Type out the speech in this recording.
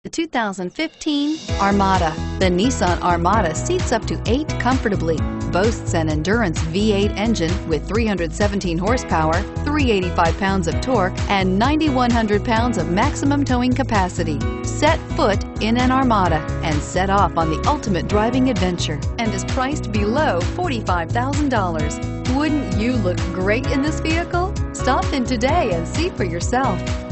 The 2015 Armada. The Nissan Armada seats up to 8 comfortably, boasts an endurance V8 engine with 317 horsepower, 385 pounds of torque, and 9,100 pounds of maximum towing capacity. Set foot in an Armada and set off on the ultimate driving adventure, and is priced below $45,000. Wouldn't you look great in this vehicle? Stop in today and see for yourself.